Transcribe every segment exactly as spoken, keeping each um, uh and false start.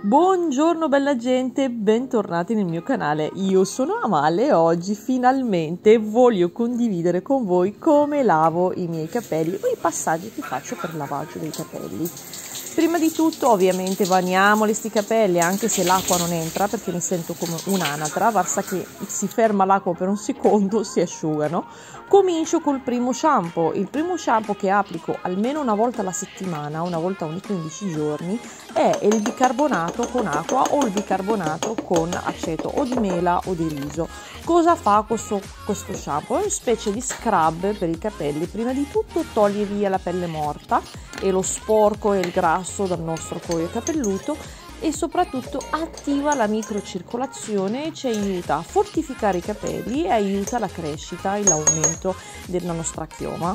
Buongiorno bella gente, bentornati nel mio canale. Io sono Amalia e oggi finalmente voglio condividere con voi come lavo i miei capelli o i passaggi che faccio per lavaggio dei capelli. Prima di tutto ovviamente bagniamoli sti capelli, anche se l'acqua non entra, perché mi sento come un'anatra, basta che si ferma l'acqua per un secondo, si asciugano. Comincio col primo shampoo. Il primo shampoo che applico almeno una volta alla settimana, una volta ogni quindici giorni, è il bicarbonato con acqua o il bicarbonato con aceto o di mela o di riso. Cosa fa questo, questo shampoo? È una specie di scrub per i capelli. Prima di tutto toglie via la pelle morta e lo sporco e il grasso dal nostro cuoio capelluto e soprattutto attiva la microcircolazione e ci aiuta a fortificare i capelli e aiuta la crescita e l'aumento della nostra chioma.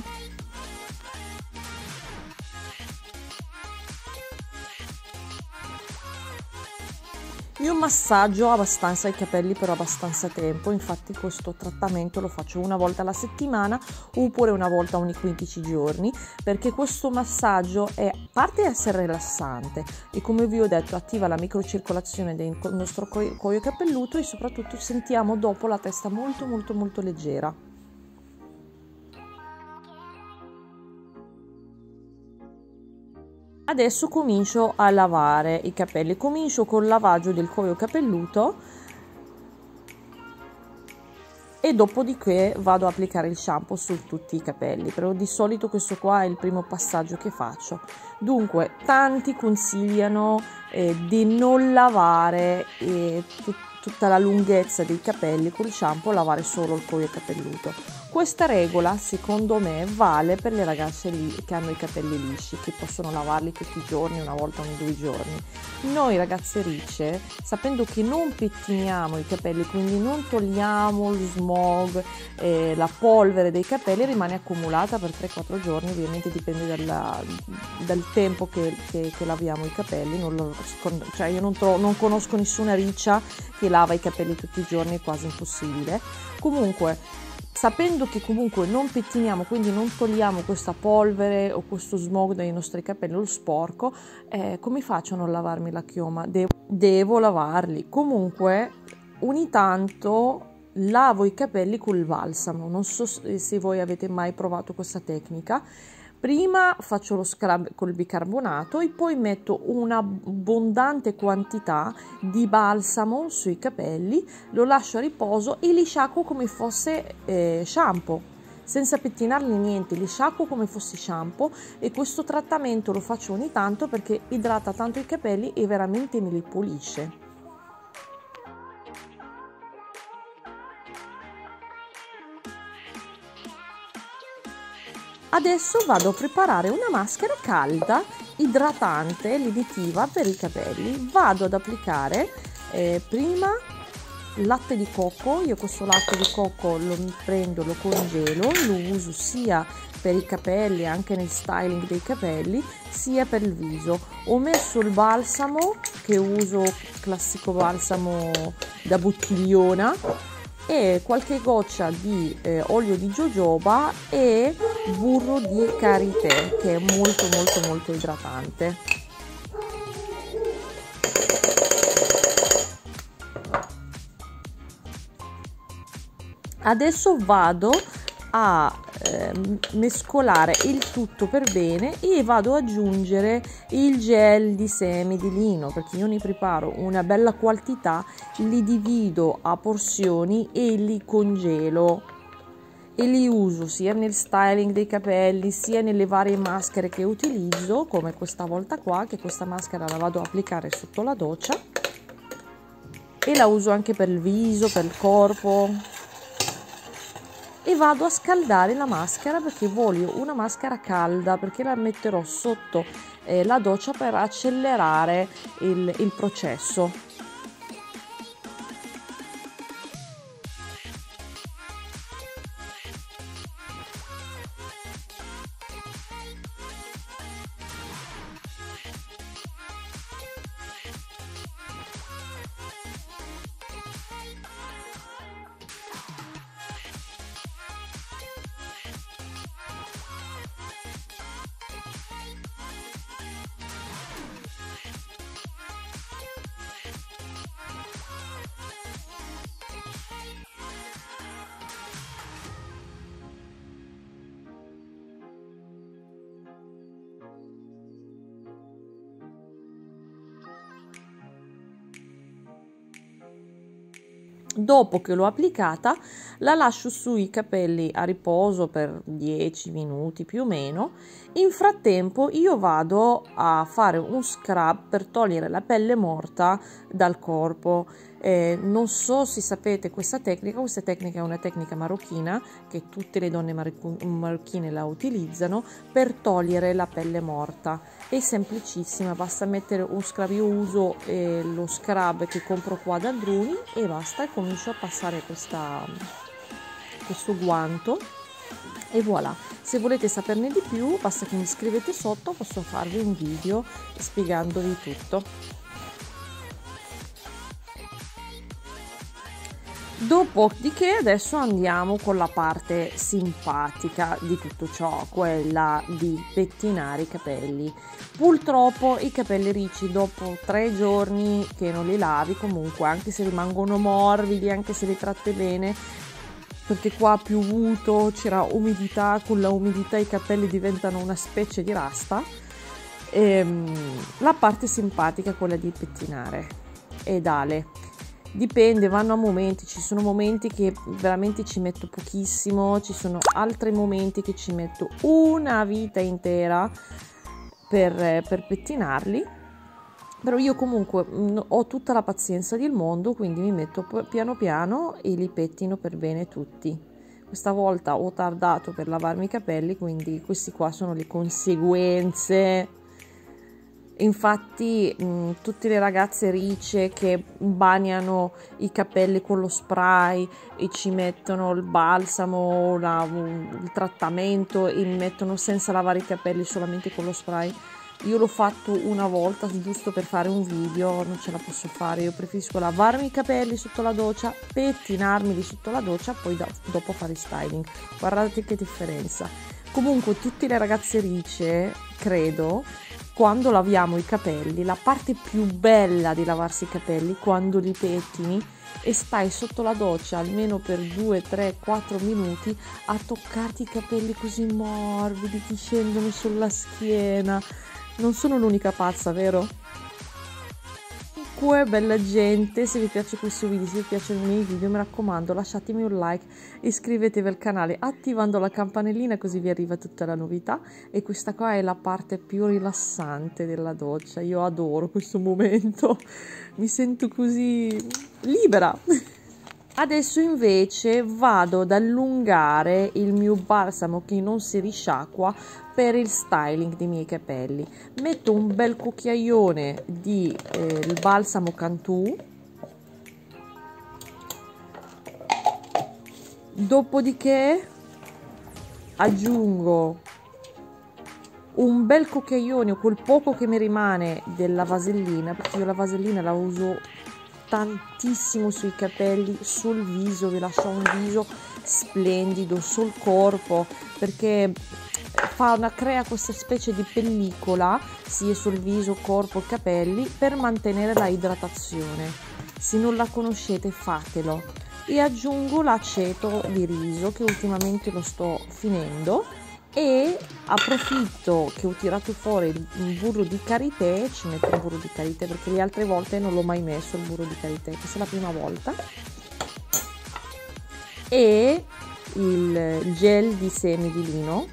Io massaggio abbastanza i capelli per abbastanza tempo, infatti questo trattamento lo faccio una volta alla settimana oppure una volta ogni quindici giorni, perché questo massaggio è, a parte essere rilassante e come vi ho detto attiva la microcircolazione del nostro cuoio capelluto e soprattutto sentiamo dopo la testa molto molto molto leggera. Adesso comincio a lavare i capelli, comincio col lavaggio del cuoio capelluto e dopodiché vado ad applicare il shampoo su tutti i capelli, però di solito questo qua è il primo passaggio che faccio. Dunque, tanti consigliano eh, di non lavare eh, tut tutta la lunghezza dei capelli col shampoo, lavare solo il cuoio capelluto. Questa regola secondo me vale per le ragazze che hanno i capelli lisci, che possono lavarli tutti i giorni, una volta ogni due giorni. Noi ragazze ricce, sapendo che non pettiniamo i capelli, quindi non togliamo lo smog, eh, la polvere dei capelli rimane accumulata per tre quattro giorni, ovviamente dipende dalla, dal tempo che, che, che laviamo i capelli. Non lo, cioè io non, trovo, non conosco nessuna riccia che lava i capelli tutti i giorni, è quasi impossibile. Comunque, sapendo che comunque non pettiniamo, quindi non togliamo questa polvere o questo smog dai nostri capelli o lo sporco, eh, come faccio a non lavarmi la chioma? Devo, devo lavarli. Comunque ogni tanto lavo i capelli col balsamo, non so se voi avete mai provato questa tecnica. Prima faccio lo scrub col bicarbonato e poi metto una abbondante quantità di balsamo sui capelli, lo lascio a riposo e li sciacquo come fosse eh, shampoo, senza pettinarli niente, li sciacquo come fosse shampoo e questo trattamento lo faccio ogni tanto perché idrata tanto i capelli e veramente me li pulisce. Adesso vado a preparare una maschera calda, idratante, lenitiva per i capelli. Vado ad applicare eh, prima latte di cocco. Io questo latte di cocco lo prendo, lo congelo, lo uso sia per i capelli, anche nel styling dei capelli, sia per il viso. Ho messo il balsamo, che uso classico balsamo da bottigliona, e qualche goccia di eh, olio di jojoba e burro di karité, che è molto molto molto idratante. Adesso vado a eh, mescolare il tutto per bene e vado ad aggiungere il gel di semi di lino, perché io ne preparo una bella quantità, li divido a porzioni e li congelo e li uso sia nel styling dei capelli sia nelle varie maschere che utilizzo, come questa volta qua, che questa maschera la vado a applicare sotto la doccia e la uso anche per il viso, per il corpo. E vado a scaldare la maschera perché voglio una maschera calda, perché la metterò sotto eh, la doccia per accelerare il, il processo. Dopo che l'ho applicata, la lascio sui capelli a riposo per dieci minuti più o meno. In frattempo io vado a fare un scrub per togliere la pelle morta dal corpo. Eh, non so se sapete questa tecnica, questa tecnica è una tecnica marocchina che tutte le donne marocchine la utilizzano per togliere la pelle morta. È semplicissima, basta mettere un scrub. Io uso eh, lo scrub che compro qua da Druni e basta, e comincio a passare questa, questo guanto e voilà. Se volete saperne di più basta che mi scrivete sotto, posso farvi un video spiegandovi tutto. Dopodiché adesso andiamo con la parte simpatica di tutto ciò, quella di pettinare i capelli. Purtroppo i capelli ricci dopo tre giorni che non li lavi, comunque anche se rimangono morbidi, anche se li tratti bene, perché qua ha piovuto, c'era umidità, con la umidità i capelli diventano una specie di rasta. Ehm, la parte simpatica è quella di pettinare e dale. Dipende, vanno a momenti, ci sono momenti che veramente ci metto pochissimo, ci sono altri momenti che ci metto una vita intera per, per pettinarli, però io comunque mh, ho tutta la pazienza del mondo, quindi mi metto piano piano e li pettino per bene tutti. Questa volta ho tardato per lavarmi i capelli, quindi questi qua sono le conseguenze. Infatti mh, tutte le ragazze ricce che bagnano i capelli con lo spray e ci mettono il balsamo, la, il trattamento e mi mettono senza lavare i capelli solamente con lo spray, io l'ho fatto una volta giusto per fare un video, non ce la posso fare. Io preferisco lavarmi i capelli sotto la doccia, pettinarmeli sotto la doccia, poi do, dopo fare styling. Guardate che differenza. Comunque tutte le ragazze ricce, credo, quando laviamo i capelli, la parte più bella di lavarsi i capelli quando li pettini e stai sotto la doccia almeno per due, tre, quattro minuti a toccarti i capelli così morbidi, ti scendono sulla schiena. Non sono l'unica pazza, vero? Comunque, bella gente, se vi piace questo video, se vi piacciono i miei video, mi raccomando lasciatemi un like, iscrivetevi al canale attivando la campanellina così vi arriva tutta la novità. E questa qua è la parte più rilassante della doccia, io adoro questo momento, mi sento così libera. Adesso invece vado ad allungare il mio balsamo che non si risciacqua per il styling dei miei capelli. Metto un bel cucchiaione di eh, il balsamo Cantu, dopodiché aggiungo un bel cucchiaione o quel poco che mi rimane della vasellina, perché io la vasellina la uso tantissimo sui capelli, sul viso, vi lascio un viso splendido, sul corpo, perché fa una, crea questa specie di pellicola sia sul viso, corpo e capelli per mantenere la idratazione. Se non la conoscete fatelo. E aggiungo l'aceto di riso che ultimamente lo sto finendo e approfitto che ho tirato fuori il burro di karité, ci metto il burro di karité perché le altre volte non l'ho mai messo il burro di karité, questa è la prima volta, e il gel di semi di lino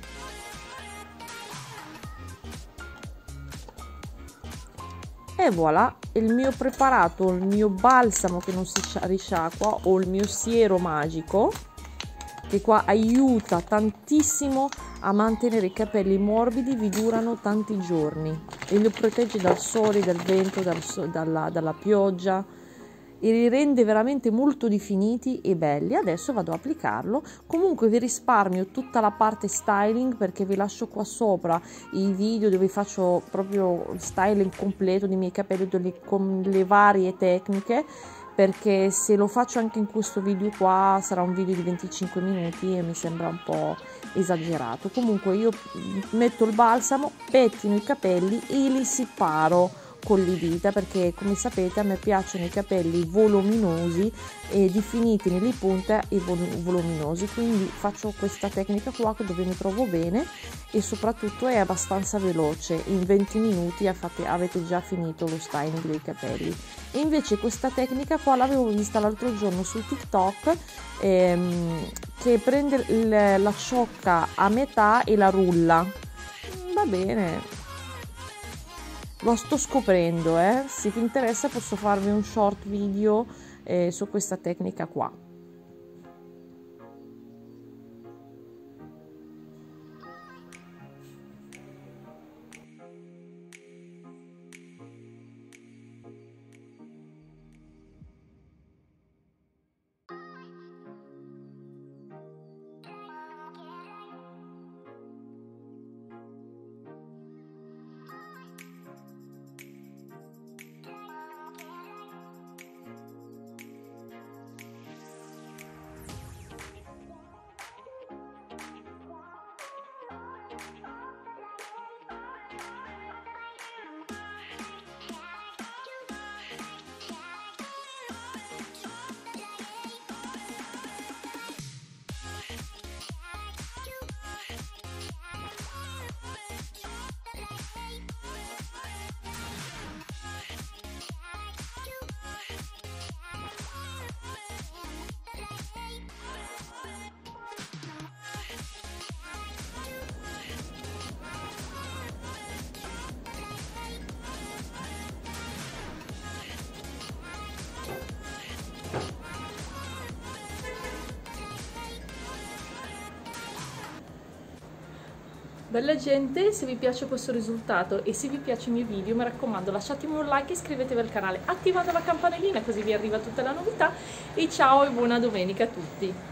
e voilà, il mio preparato, il mio balsamo che non si risciacqua o il mio siero magico che qua aiuta tantissimo a mantenere i capelli morbidi, vi durano tanti giorni e li protegge dal sole, dal vento, dal so dalla, dalla pioggia e li rende veramente molto definiti e belli. Adesso vado ad applicarlo. Comunque vi risparmio tutta la parte styling perché vi lascio qua sopra i video dove faccio proprio il styling completo dei miei capelli con le varie tecniche, perché se lo faccio anche in questo video qua sarà un video di venticinque minuti e mi sembra un po' esagerato. Comunque io metto il balsamo, pettino i capelli e li separo con le dita, perché come sapete a me piacciono i capelli voluminosi e definiti nelle punte e voluminosi, quindi faccio questa tecnica qua dove mi trovo bene e soprattutto è abbastanza veloce, in venti minuti avete già finito lo styling dei capelli. E invece questa tecnica qua l'avevo vista l'altro giorno su TikTok, ehm, che prende il, la ciocca a metà e la rulla. Va bene, lo sto scoprendo, eh. Se vi interessa posso farvi un short video eh, su questa tecnica qua. Bella gente, se vi piace questo risultato e se vi piace il mio video, mi raccomando lasciatemi un like e iscrivetevi al canale attivando la campanellina così vi arriva tutta la novità, e ciao e buona domenica a tutti!